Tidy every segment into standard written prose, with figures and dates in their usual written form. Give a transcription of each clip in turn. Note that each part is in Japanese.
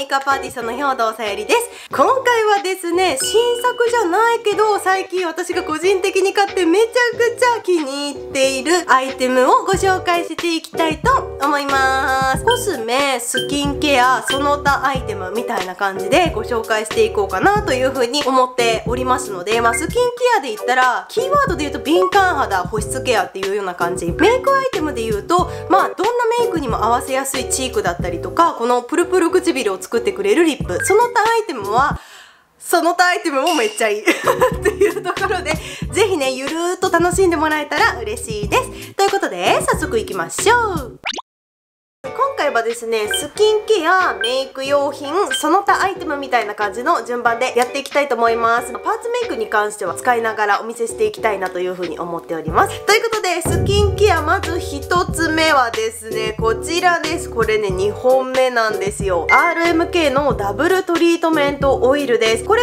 イクアップアーティストの兵藤さゆりです。今回はですね、新作じゃないけど最近私が個人的に買ってめちゃくちゃ気に入っているアイテムをご紹介していきたいと思います。コスメ、スキンケア、その他アイテムみたいな感じでご紹介していこうかなというふうに思っておりますので、スキンケアで言ったらキーワードで言うと敏感肌、保湿ケアっていうような感じ。メイクアイテムで言うとどんなメイクにも合わせやすいチークだったりとか、このプルプル唇を作ってくれるリップ、その他アイテムもめっちゃいいっていうところで、ぜひねゆるーっと楽しんでもらえたら嬉しいです。ということで早速いきましょう。今回はですね、スキンケア、メイク用品、その他アイテムみたいな感じの順番でやっていきたいと思います。パーツメイクに関しては使いながらお見せしていきたいなというふうに思っております。ということで、スキンケアまず1つ目はですね、こちらです。これね、2本目なんですよ。RMK のダブルトリートメントオイルです。これ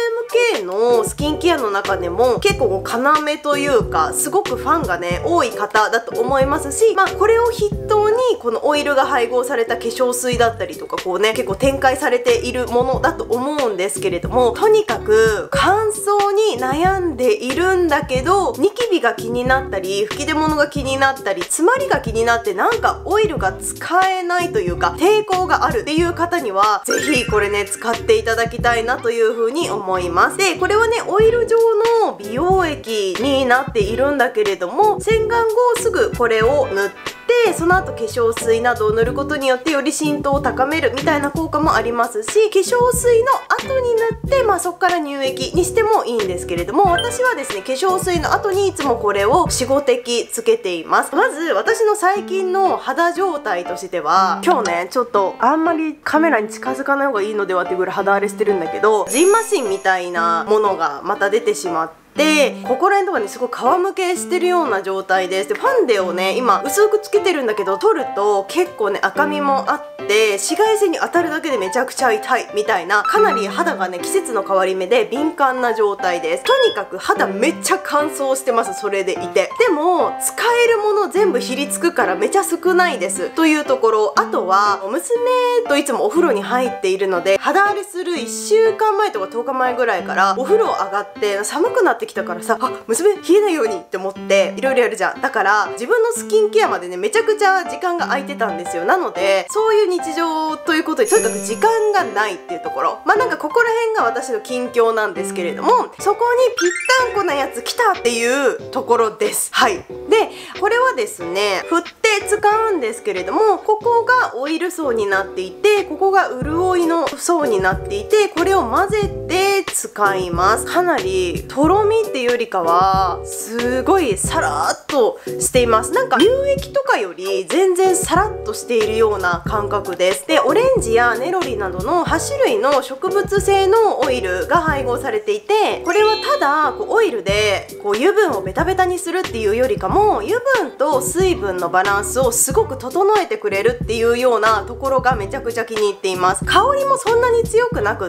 RMK のスキンケアの中でも結構要というか、すごくファンがね多い方だと思いますし、これを筆頭にこのオイルが配合された化粧水だったりとか結構展開されているものだと思うんですけれども、とにかく乾燥に悩んでいるんだけどニキビが気になったり吹き出物が気になったり詰まりが気になって、なんかオイルが使えないというか抵抗があるっていう方にはぜひこれね使っていただきたいなというふうに思います。でこれはねオイル状の美容液になっているんだけれども、洗顔後すぐこれを塗ってその後化粧水などを塗ることによってより浸透を高めるみたいな効果もありますし、化粧水の後に塗ってそこから乳液にしてもいいんですけれども、私はですね化粧水の後にいつもこれを 4,5 滴つけています。まず私の最近の肌状態としては、今日ねちょっとあんまりカメラに近づかない方がいいのではっていうぐらい肌荒れしてるんだけど、ジンマシンみたいなものがまた出てしまって、ここら辺とかにすごい皮むけしてるような状態です。でファンデをね今薄くつけてるんだけど、取ると結構ね赤みもあって紫外線に当たるだけでめちゃくちゃ痛いみたいな、かなり肌がね季節の変わり目で敏感な状態です。とにかく肌めっちゃ乾燥してます。それでいてでも使えるもの全部ひりつくからめちゃ少ないですというところ。あとは娘といつもお風呂に入っているので、肌荒れする1週間前とか10日前ぐらいからお風呂上がって寒くなってきたからさ、娘冷えないようにって思っていろいろやるじゃん。だから自分のスキンケアまでねめちゃくちゃ時間が空いてたんですよ。なのでそういう日常ということでとにかく時間がないっていうところ、なんかここら辺が私の近況なんですけれども、そこにぴったんこなやつ来たっていうところです。はい。でこれはですね振って使うんですけれども、ここがオイル層になっていて、ここが潤いの層になっていて、これを混ぜて使います。かなりとろみっていうよりかはすごいサラーっとしています。なんか乳液とかより全然サラッとしているような感覚です。でオレンジやネロリなどの8種類の植物性のオイルが配合されていて、これはただオイルで油分をベタベタにするっていうよりかも、油分と水分のバランスをすごく整えてくれるっていうようなところがめちゃくちゃ気に入っています。香りもそんなに強くなくって、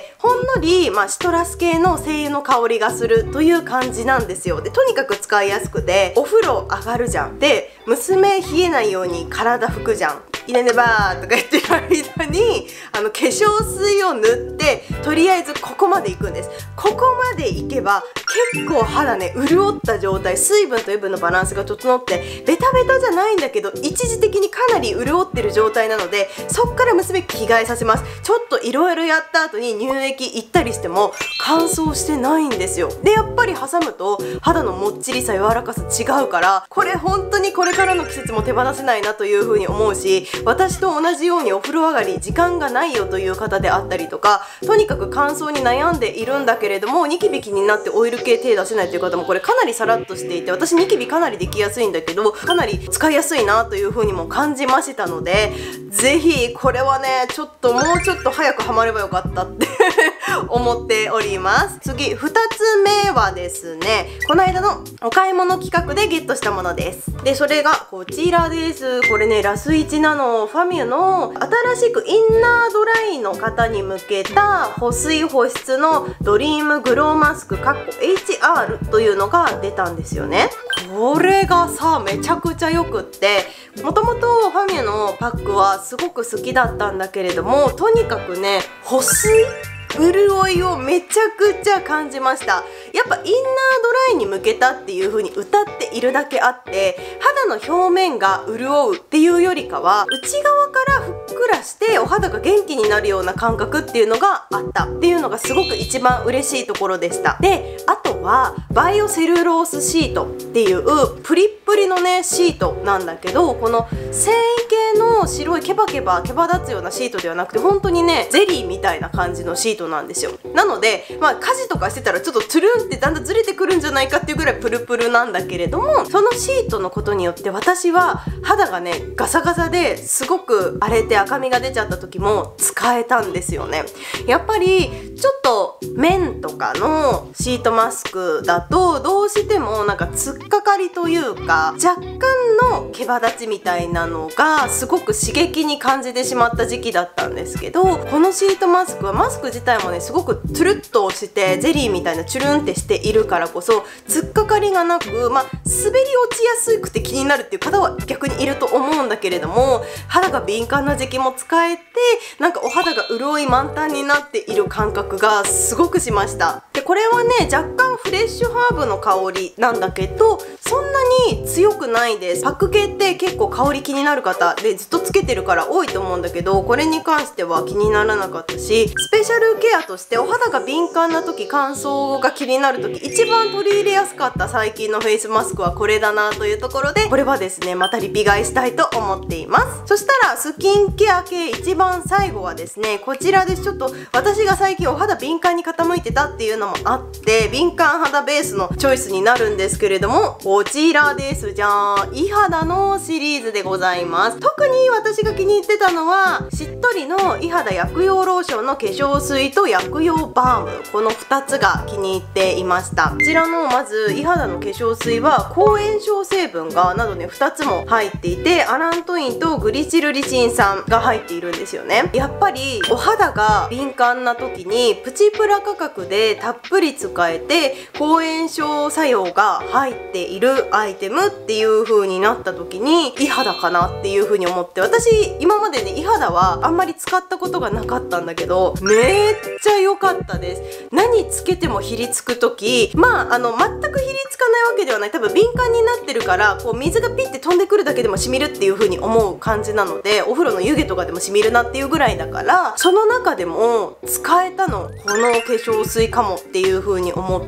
ほんのり、シトラス系の精油の香りがするという感じなんですよ。でとにかく使いやすくて、お風呂上がるじゃん。で娘冷えないように体拭くじゃん。いねねばーとか言ってる間に化粧水を塗ってとりあえずここまで行くんです。ここまで行けば結構肌ね潤った状態、水分と油分のバランスが整ってベタベタじゃないんだけど一時的にかなり潤ってる状態なので、そっから娘着替えさせます。ちょっといろいろやった後に乳液行ったりしても乾燥してないんですよ。でやっぱり挟むと肌のもっちりさ柔らかさ違うから、これ本当にこれからの季節も手放せないなという風に思うし、私と同じようにお風呂上がり時間がないよという方であったりとか、とにかく乾燥に悩んでいるんだけれどもニキビ気になってオイル系手出せないという方もこれかなりサラッとしていて、私ニキビかなりできやすいんだけどかなり使いやすいなという風にも感じましたので、ぜひこれはねもうちょっと早くハマればよかったって思っております。次、2つ目はですね、この間のお買い物企画でゲットしたものです。で、それがこちらです。これね、ラス1なの、ファミュの新しくインナードライの方に向けた保水保湿のドリームグローマスク(HR) というのが出たんですよね。これがさ、めちゃくちゃよくって、もともとファミュのパックはすごく好きだったんだけれども、とにかくね、保水潤いをめちゃくちゃ感じました。やっぱインナードライに向けたっていう風に歌っているだけあって、肌の表面が潤うっていうよりかは、内側からふっくらしてお肌が元気になるような感覚っていうのがあったっていうのがすごく一番嬉しいところでした。で、あとはバイオセルロースシートっていうプリップリのねシートなんだけど、この繊維系の白いケバ立つようなシートではなくて、本当にねゼリーみたいな感じのシートなんですよ。なので家事とかしてたらちょっとトゥルンってだんだんずれてくるんじゃないかっていうぐらいプルプルなんだけれども、そのシートのことによって私は肌がねガサガサですごく荒れて赤みが出ちゃった時も使えたんですよね。やっぱりちょっと綿とかのシートマスクだとどうしてもなんか突っかかりというか、若干の毛羽立ちみたいなのがすごく刺激に感じてしまった時期だったんですけど、このシートマスクはマスク自体もねすごくトゥルッとしてゼリーみたいなチュルンってしているからこそ突っかかりがなく、滑り落ちやすくて気になるっていう方は逆にいると思うんだけれども、肌が敏感な時期も使えて、なんかお肌が潤い満タンになっている感覚がすごくしました。でこれはね若干フレッシュハーブの香りなんだけど、そんなに強くないです。パック系って結構香り気になる方でずっとつけてるから多いと思うんだけど、これに関しては気にならなかったし、スペシャルケアとしてお肌が敏感な時、乾燥が気になる時一番取り入れやすかった最近のフェイスマスクはこれだなというところで、これはですねまたリピ買いしたいと思っています。そしたらスキンケア系一番最後はですねこちらです。ちょっと私が最近お肌敏感に傾いてたっていうのもあって敏感肌ベースのチョイスになるんですけれども、こちらですじゃーん。イ肌のシリーズでございます。特に私が気に入ってたのはしっとりのイ肌薬用ローションの化粧水と薬用バーム、この2つが気に入っていました。こちらのまずイ肌の化粧水は抗炎症成分がなどね2つも入っていて、アラントインとグリチルリチン酸が入っているんですよね。やっぱりお肌が敏感な時にプチプラ価格でたっぷり使えて抗炎症作用が入っているアイテムっていう風になった時にイ肌かなっていう風に思って、私今までねイ肌はあんまり使ったことがなかったんだけどめっちゃ良かったです。何つけてもひりつく時、全くひりつかないわけではない、多分敏感になってるからこう水がピッて飛んでくるだけでもしみるっていう風に思う感じなので、お風呂の湯気とかでもしみるなっていうぐらいだから、その中でも使えたのこの化粧水かもっていう風に思って、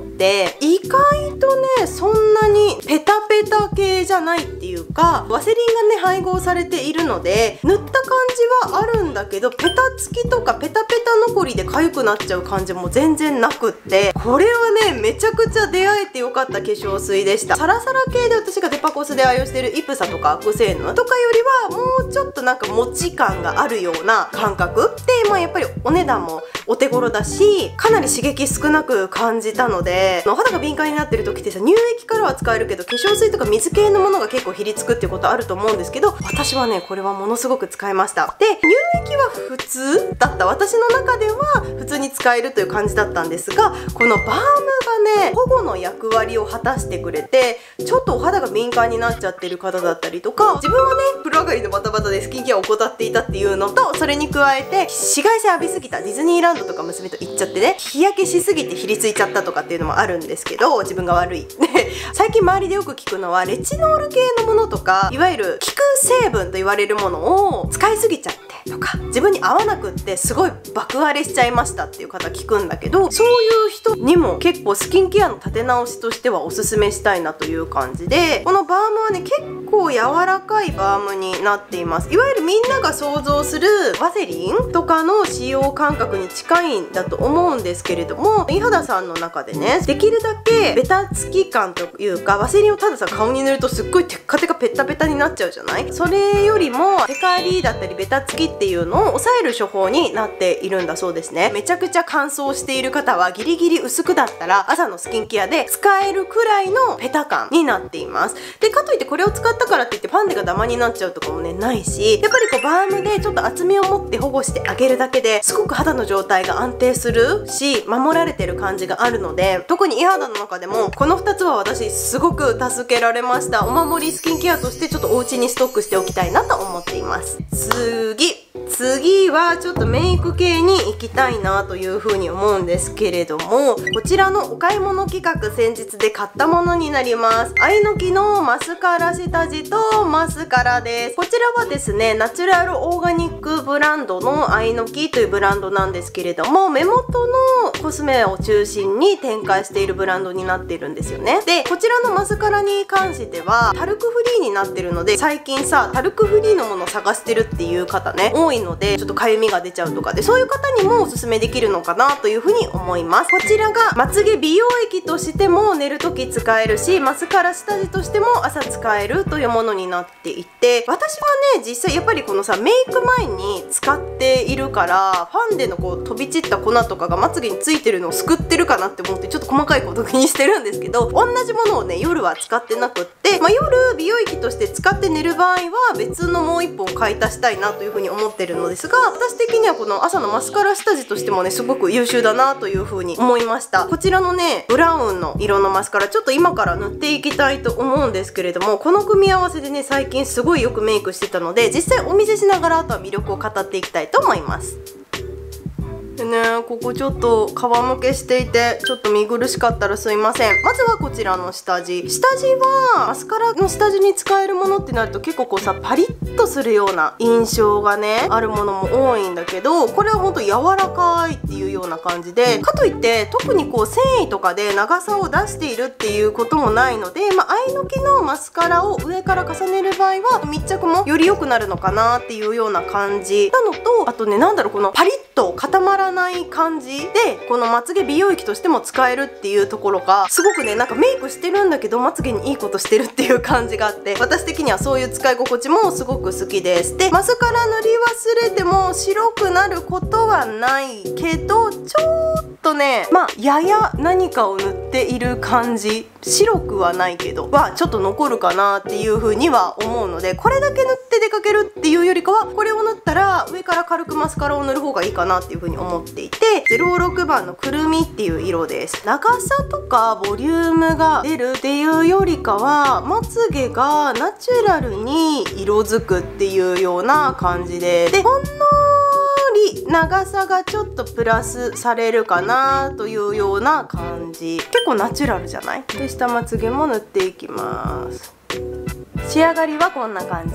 意外とねそんなにペタペタ系じゃないっていうか、ワセリンがね配合されているので塗った感じはあるんだけど、ペタつきとかペタペタ残りで痒くなっちゃう感じも全然なくって、これはねめちゃくちゃ出会えてよかった化粧水でした。サラサラ系で私がデパコスで愛用してるイプサとかアクセーヌとかよりはもうちょっとなんかもち感があるような感覚で、やっぱりお値段もお手頃だし、かなり刺激少なく感じたので、お肌が敏感になってる時ってさ、乳液からは使えるけど化粧水とか水系のものが結構ひりつくっていうことあると思うんですけど、私はねこれはものすごく使いました。で乳液は普通だった、私の中では普通に使えるという感じだったんですが、このバームがね保護の役割を果たしてくれて、ちょっとお肌が敏感になっちゃってる方だったりとか、自分はね風呂上がりのバタバタでスキンケアを怠っていたっていうのと、それに加えて紫外線浴びすぎた、ディズニーランドとか娘と行っちゃってね日焼けしすぎてひりついちゃったとかっていうのもあるんですけど、自分が悪い最近周りでよく聞くのはレチノール系のものとか、いわゆる効く成分と言われるものを使いすぎちゃってとか、自分に合わなくってすごい爆荒れしちゃいましたっていう方聞くんだけど、そういう人にも結構スキンケアの立て直しとしてはおすすめしたいなという感じで、このバームはね結構柔らかいバームになっています。いわゆるみんなが想像するワセリンとかの使用感覚に近いんだと思うんですけれども、イ肌さんの中でねできるだけベタつき感とというか、ワセリンをたださ顔に塗るとすっごいテッカテカペッタペタになっちゃうじゃない。それよりもテカリだったりベタつきっていうのを抑える処方になっているんだそうですね。めちゃくちゃ乾燥している方はギリギリ薄くだったら朝のスキンケアで使えるくらいのペタ感になっています。でかといってこれを使ったからって言ってファンデがダマになっちゃうとかもねないし、やっぱりこうバームでちょっと厚みを持って保護してあげるだけですごく肌の状態が安定するし守られてる感じがあるので、特にイ肌の中でもこの2つは私すごく助けられました。お守りスキンケアとしてちょっとお家にストックしておきたいなと思っています。次はちょっとメイク系に行きたいなというふうに思うんですけれども、こちらのお買い物企画先日で買ったものになります。アイノキのマスカラ下地とマスカラです。こちらはですねナチュラルオーガニックブランドのアイノキというブランドなんですけれども、目元のコスメを中心に展開しているブランドになっているんですよね。でこちらのマスカラに関してはタルクフリーになってるので、最近さタルクフリーのものを探してるっていう方ね多いので、ちょっとかゆみが出ちゃうとかでそういう方にもおすすめできるのかなというふうに思います。こちらがまつげ美容液としても寝る時使えるし、マスカラ下地としても朝使えるというものになっていて、私はね実際やっぱりこのさメイク前に使っているからファンデのこう飛び散った粉とかがまつげについてるのをすくってるかなって思ってちょっと細かいこと気にしてるんですけど、同じものをね夜は使ってなくって、夜美容液として使って寝る場合は別のもう1本買い足したいなというふうに思ってるのですが、私的にはこの朝のマスカラ下地としてもねすごく優秀だなというふうに思いました。こちらのねブラウンの色のマスカラちょっと今から塗っていきたいと思うんですけれども、この組み合わせでね最近すごいよくメイクしてたので、実際お見せしながらあとは魅力を語っていきたいと思います。でね、ここちょっと皮むけしていてちょっと見苦しかったらすいません。まずはこちらの下地はマスカラの下地に使えるものってなると結構こうさパリッとするような印象がねあるものも多いんだけど、これはほんと柔らかいっていうような感じで、かといって特にこう繊維とかで長さを出しているっていうこともないので、アイノキのマスカラを上から重ねる場合は密着もより良くなるのかなっていうような感じなのと、あとねこのパリッと固まらない感じでこのまつげ美容液としても使えるっていうところがすごくねメイクしてるんだけどまつげにいいことしてるっていう感じがあって、私的にはそういう使い心地もすごく好きです。でマスカラ塗り忘れても白くなることはないけど、ちょっとねやや何かを塗っている感じ、白くはないけどはちょっと残るかなっていう風には思うので、これだけ塗って出かけるっていうよりかはこれを塗ったら上から軽くマスカラを塗る方がいいかなっていう風に思っていて、06番のくるみっていう色です。長さとかボリュームが出るっていうよりかはまつげがナチュラルに色づくっていうような感じで、ほんのり長さがちょっとプラスされるかなというような感じ、結構ナチュラルじゃない？で下まつげも塗っていきます。仕上がりはこんな感じ。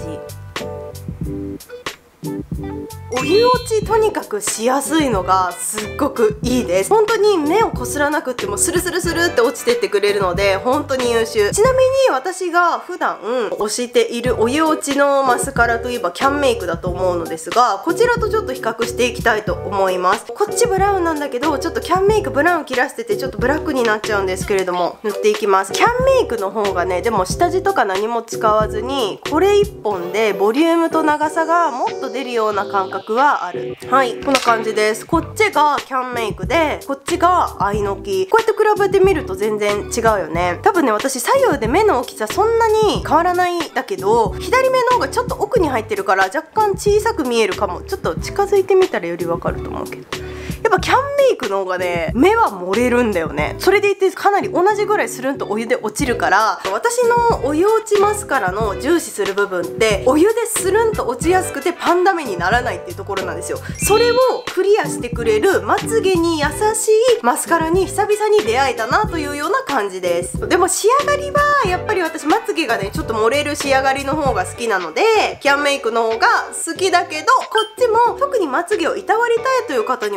お湯落ちとにかくしやすいのがすっごくいいです。本当に目をこすらなくってもスルスルスルって落ちてってくれるので本当に優秀。ちなみに私が普段推しているお湯落ちのマスカラといえばキャンメイクだと思うのですが、こちらとちょっと比較していきたいと思います。こっちブラウンなんだけどちょっとキャンメイクブラウン切らしててちょっとブラックになっちゃうんですけれども塗っていきます。キャンメイクの方がねでも下地とか何も使わずにこれ1本でボリュームと長さがもっと出るような感覚はある。はい、こんな感じです。こっちがキャンメイクでこっちがアイノキ。こうやって比べてみると全然違うよね。多分ね私左右で目の大きさそんなに変わらないんだけど、左目の方がちょっと奥に入ってるから若干小さく見えるかも。ちょっと近づいてみたらよりわかると思うけど、やっぱキャンメイクの方がね目は漏れるんだよね。それでいてかなり同じぐらいスルンとお湯で落ちるから、私のお湯落ちマスカラの重視する部分ってお湯でスルンと落ちやすくてパンダ目にならないっていうところなんですよ。それをクリアしてくれるまつげに優しいマスカラに久々に出会えたなというような感じです。でも仕上がりはやっぱり私まつげがねちょっと漏れる仕上がりの方が好きなのでキャンメイクの方が好きだけど、こっちも特にまつげをいたわりたいという方にはねす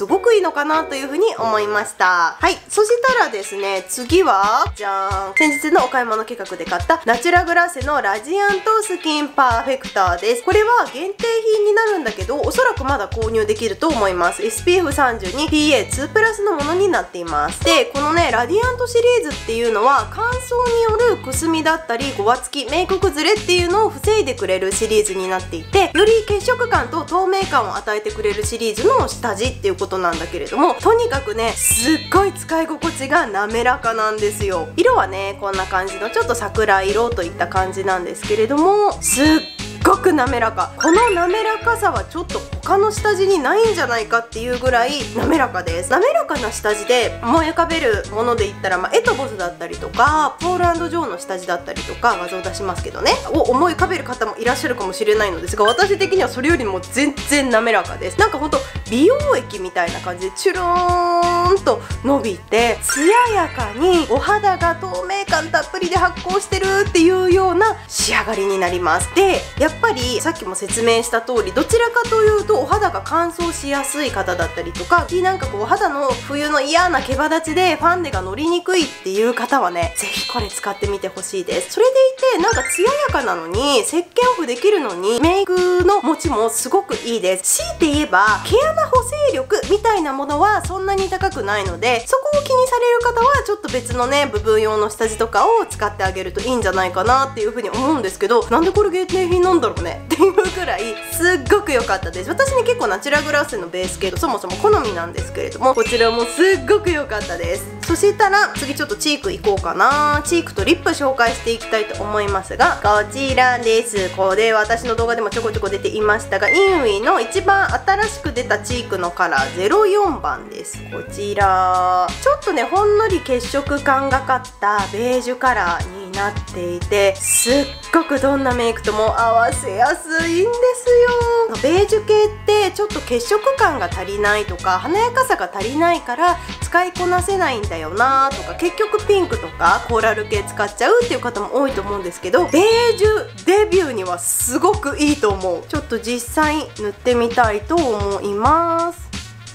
すごくいいのかなというふうに思いました。はい、そしたらですね、次はじゃーん、先日のお買い物企画で買ったナチュラグラッセのラジアントスキンパーフェクターです。これは限定品になるんだけど、おそらくまだ購入できると思います。 SPF32 PA2 プラスのものになっています。でこのねラディアントシリーズっていうのは乾燥によるくすみだったりごわつき、メイク崩れっていうのを防いでくれるシリーズになっていて、より血色感と透明感を与えてくれるシリーズの下地っていうことなんだけれども、とにかくねすっごい使い心地が滑らかなんですよ。色はねこんな感じのちょっと桜色といった感じなんですけれども、すっごく滑らか。この滑らかさはちょっと他の下地にないんじゃないかっていうぐらい滑らかです。滑らかな下地で思い浮かべるもので言ったら、エトボスだったりとかポール&ジョーの下地だったりとか、画像出しますけどねを思い浮かべる方もいらっしゃるかもしれないのですが、私的にはそれよりも全然滑らかです。なんかほんと美容液みたいな感じでチュルーンと伸びて、艶やかにお肌が透明感たっぷりで発光してるっていうような仕上がりになります。でやっぱりさっきも説明した通り、どちらかというとお肌が乾燥しやすい方だったりとか、なんかこうお肌の冬の嫌な毛羽立ちでファンデが乗りにくいっていう方はね、ぜひこれ使ってみてほしいです。それでいてなんか艶やかなのに石鹸オフできるのにメイクの持ちもすごくいいです。強いて言えば毛穴補正力みたいなものはそんなに高くないので、そこを気にされる方はちょっと別のね部分用の下地とかを使ってあげるといいんじゃないかなっていう風に思うんですけど、なんでこれ限定品なんだろうねっていうくらいすっごく良かったです。私ね結構ナチュラグラッセのベース系とそもそも好みなんですけれども、こちらもすっごく良かったです。そしたら次ちょっとチークいこうかな。チークとリップ紹介していきたいと思いますが、こちらです。これ私の動画でもちょこちょこ出ていましたが、インウィの一番新しく出たチークのカラー04番です。こちらちょっとねほんのり血色感がかったベージュカラーになっていて、すっごくどんなメイクとも合わせやすいんですよ。ベージュ系ってちょっと血色感が足りないとか華やかさが足りないから使いこなせないんだよなとか、結局ピンクとかコーラル系使っちゃうっていう方も多いと思うんですけど、ベージュデビューにはすごくいいと思う。ちょっと実際塗ってみたいと思います。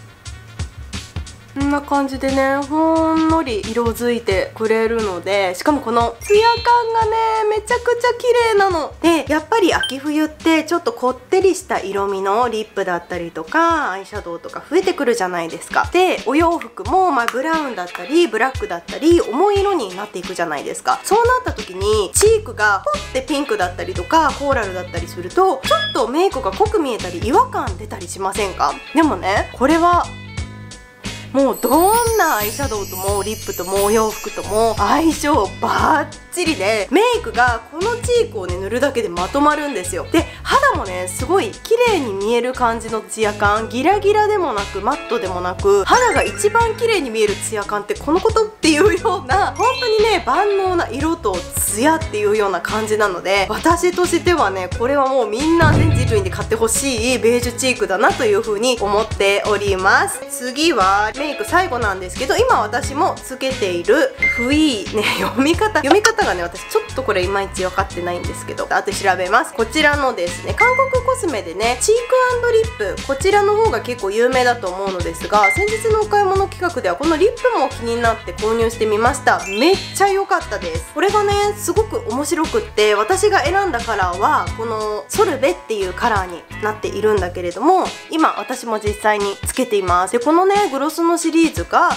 こんな感じでねほんのり色づいてくれるので、しかもこのツヤ感がねめちゃくちゃ綺麗なので、やっぱり秋冬ってちょっとこってりした色味のリップだったりとかアイシャドウとか増えてくるじゃないですか。でお洋服もブラウンだったりブラックだったり重い色になっていくじゃないですか。そうなった時にチークがポッてピンクだったりとかコーラルだったりするとちょっとメイクが濃く見えたり違和感出たりしませんか？でもねこれはもうどんなアイシャドウともリップともお洋服とも相性バッチリで、メイクがこのチークをね塗るだけでまとまるんですよ。で肌もねすごい綺麗に見える感じのツヤ感、ギラギラでもなくマットでもなく、肌が一番綺麗に見えるツヤ感ってこのことっていうような本当にね万能な色とツヤっていうような感じなので、私としてはねこれはもうみんな全人類に買ってほしいベージュチークだなという風に思っております。次はメイク最後なんですけど、今私もつけているフイーね読み方がね私ちょっとこれいまいち分かってないんですけど、後で調べます。こちらのですね韓国コスメでねチーク&リップ、こちらの方が結構有名だと思うのですが、先日のお買い物企画ではこのリップも気になって購入してみました。めっちゃ良かったです。これがねすごく面白くって、私が選んだカラーはこのソルベっていうカラーになっているんだけれども、今私も実際につけています。でこのねグロスのシリーズが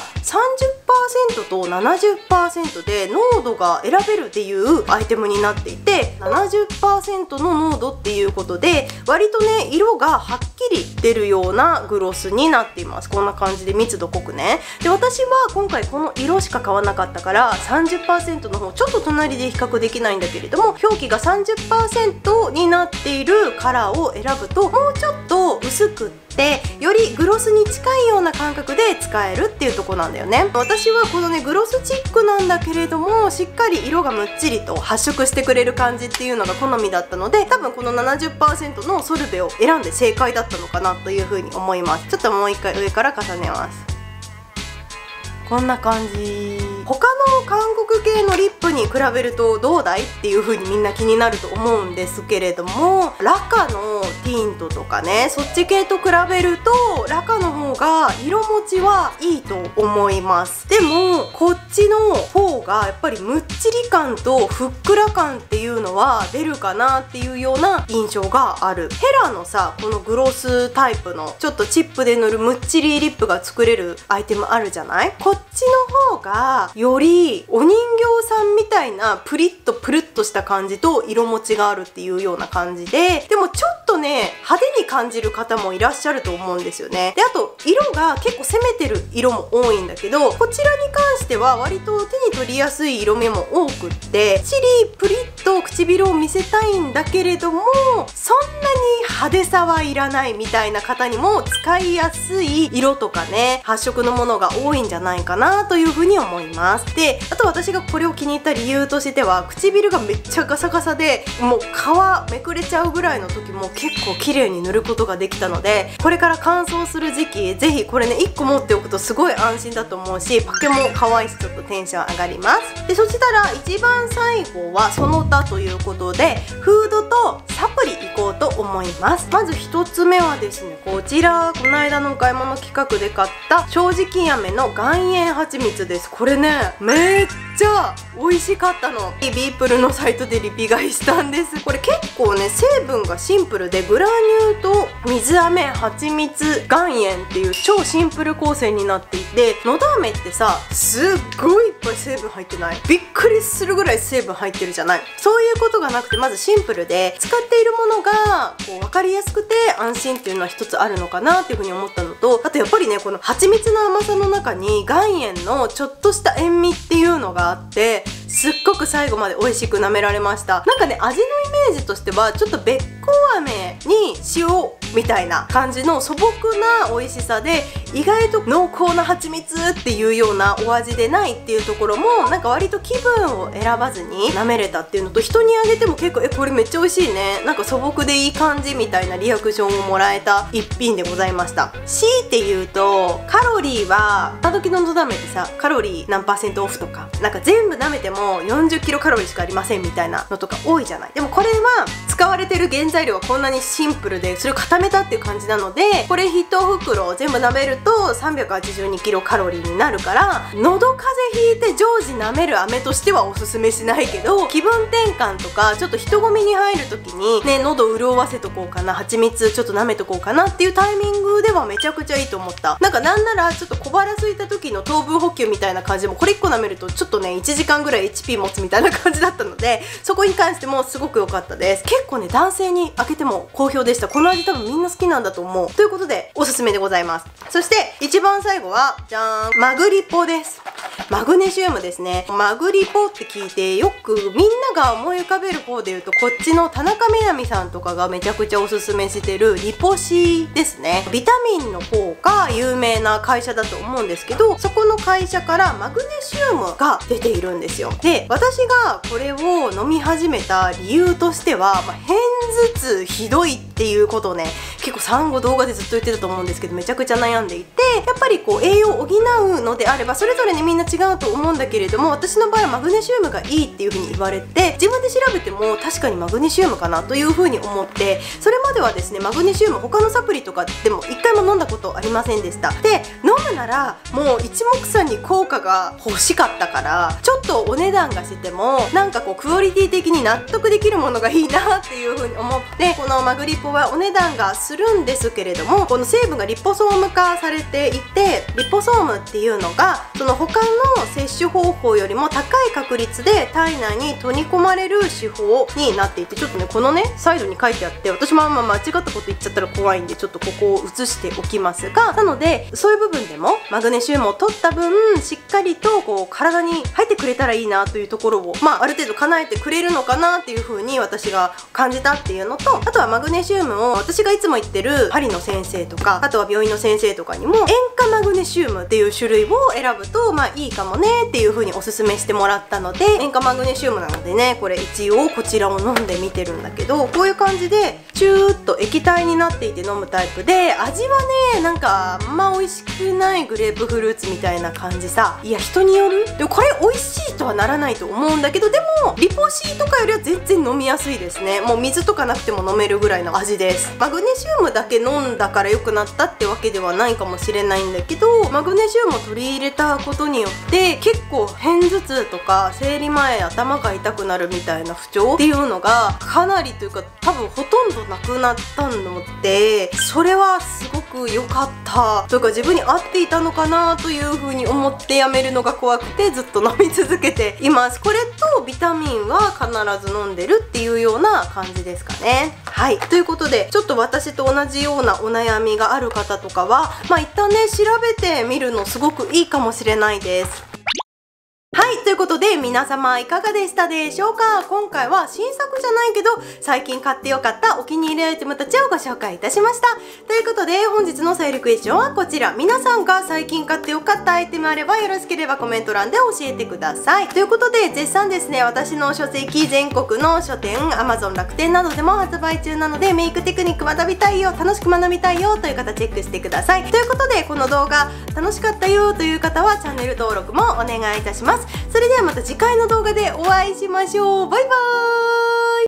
30% と 70% で濃度が選べるっていうアイテムになっていて、 70% の濃度っていうことで割とね色がはっきり出るようなグロスになっています。こんな感じで密度濃くね。で私は今回この色しか買わなかったから 30% の方ちょっと隣で比較できないんだけれども、表記が 30% になっているカラーを選ぶともうちょっと薄くってよりグロスに近いような感覚で使えるっていうとこなんだよね。私はこのねグロスチックなんだけれどもしっかり色がむっちりと発色してくれる感じっていうのが好みだったので、多分この 70% のソルベを選んで正解だったのかなというふうに思います。ちょっともう一回上から重ねます。こんな感じ。他の韓国系のリップに比べるとどうだいっていう風にみんな気になると思うんですけれども、ラカのティントとかねそっち系と比べるとラカの方方が色持ちはいいと思います。でもこっちの方がやっぱりむっちり感とふっくら感っていうのは出るかなっていうような印象がある。ヘラのさ、このグロスタイプのちょっとチップで塗るむっちりリップが作れるアイテムあるじゃない？こっちの方がよりお人形さんみたいなプリッとプルッとした感じと色持ちがあるっていうような感じで、でもちょっとね派手に感じる方もいらっしゃると思うんですよね。であと色が結構攻めてる色も多いんだけど、こちらに関しては割と手に取りやすい色味も多くって、チリプリッと唇を見せたいんだけれどもそんなに派手さはいらないみたいな方にも使いやすい色とかね、発色のものが多いんじゃないかなというふうに思います。であと私がこれを気に入った理由としては、唇がめっちゃガサガサでもう皮めくれちゃうぐらいの時も結構綺麗に塗ることができたので、これから乾燥する時期ぜひこれね1個持っておくとすごい安心だと思うし、パケも可愛いしちょっとテンション上がります。でそしたら一番最後はその他ということで、フードとサプリいこうと思います。まず1つ目はですね、こちらこの間のお買い物企画で買った正直やめの岩塩蜂蜜です。これねめっちゃ美味しかったの。ビープルのサイトでリピ買いしたんです。これ結構ね成分がシンプルで、グラニューと水飴、蜂蜜、岩塩っていう超シンプル構成になっていて、のど飴ってさすっごいいっぱい成分入ってない？びっくりするぐらい成分入ってるじゃない？そういうことがなくて、まずシンプルで使っているものがこう分かりやすくて安心っていうのは一つあるのかなっていうふうに思ったのと、あとやっぱりねこの蜂蜜の甘さの中に岩塩のちょっとした塩味っていうのがあって、すっごく最後まで美味しく舐められました。なんかね味のイメージとしてはちょっとべっこう飴に塩みたいな感じの素朴な美味しさで、意外と濃厚な蜂蜜っていうようなお味でないっていうところもなんか割と気分を選ばずに舐めれたっていうのと、人にあげても結構これめっちゃ美味しいね、なんか素朴でいい感じみたいなリアクションをもらえた一品でございました。強いて言うとカロリーは今時ののど飴ってさ、カロリー何%オフとかなんか全部舐めても40キロカロリーしかありませんみたいなのとか多いじゃない。でもこれは使われてる原材料はこんなにシンプルでそれを固めたっていう感じなので、これ1袋全部舐めると382キロカロリーになるから、喉風邪ひいて常時舐める飴としてはおすすめしないけど、気分転換とかちょっと人混みに入る時にね喉潤わせとこうかな、蜂蜜ちょっと舐めとこうかなっていうタイミングではめちゃくちゃいいと思った。なんならちょっと小腹空いた時の糖分補給みたいな感じでもこれ1個舐めるとちょっとね1時間ぐらい HP 持つみたいな感じだったので、そこに関してもすごく良かったです。結構ね男性に開けても好評でした。この味多分みんな好きなんだと思うということでおすすめでございます。そして一番最後はじゃーん、マグリポです。マグネシウムですね。マグリポって聞いてよくみんなが思い浮かべる方で言うと、こっちの田中みな実さんとかがめちゃくちゃおすすめしてるリポシーですね。ビタミンの方が有名な会社だと思うんですけど、そこの会社からマグネシウムが出ているんですよ。で私がこれを飲み始めた理由としては、片頭痛ひどいっていうことをね結構産後動画でずっと言ってたと思うんですけど、めちゃくちゃ悩んでいて、やっぱりこう栄養を補うのであればそれぞれねみんな違うと思うんだけれども、私の場合はマグネシウムがいいっていう風に言われて、自分で調べても確かにマグネシウムかなという風に思って、それまではですねマグネシウム他のサプリとかでも一回も飲んだことありませんでした。で飲むならもう一目散に効果が欲しかったから、ちょっとお値段がしてもなんかこうクオリティ的に納得できるものがいいなっていう風に思って、このマグリポはお値段がするんですけれども、この成分がリポソーム化されていて、リポソームっていうのがその他の摂取方法よりも高い確率で体内に取り込まれる手法になっていて、ちょっとねこのねサイドに書いてあって、私も間違ったこと言っちゃったら怖いんでちょっとここを写しておきますが、なのでそういう部分でもマグネシウムを取った分しっかりとこう体に入ってくれたらいいなというところをある程度叶えてくれるのかなっていう風に私が感じたっていうのと、あとはマグネシウムを私がいつも言ってる針の先生とか、あとは病院の先生とかにも塩化マグネシウムっていう種類を選ぶといいいかもねっていう風におすすめしてもらったので、塩化マグネシウムなのでね、これ一応こちらを飲んでみてるんだけど、こういう感じでチューッと液体になっていて飲むタイプで、味はねなんかあんま美味しくないグレープフルーツみたいな感じさ。いや人による。でもこれ美味しいとはならないと思うんだけど、でもリポシーとかよりは全然飲みやすいですね。もう水とかなくても飲めるぐらいの味です。マグネシウムだけ飲んだから良くなったってわけではないかもしれないんだけど、マグネシウムを取り入れたことによって結構片頭痛とか生理前頭が痛くなるみたいな不調っていうのがかなりというか多分ほとんどなくなったので、それはすごく良かったというか、自分に合っていたのかなというふうに思ってやめるのが怖くてずっと飲み続けています。これとビタミンは必ず飲んでるっていうような感じですかね。はい、ということでちょっと私と同じようなお悩みがある方とかは一旦ね調べてみるのすごくいいかもしれないです。はい、ということで皆様いかがでしたでしょうか。今回は新作じゃないけど最近買ってよかったお気に入りアイテムたちをご紹介いたしました。ということで本日のセールクエスチョンはこちら。皆さんが最近買ってよかったアイテムあればよろしければコメント欄で教えてください。ということで絶賛ですね、私の書籍全国の書店 Amazon 楽天などでも発売中なので、メイクテクニック学びたいよ、楽しく学びたいよという方チェックしてください。ということでこの動画楽しかったよという方はチャンネル登録もお願いいたします。それではまた次回の動画でお会いしましょう。バイバーイ。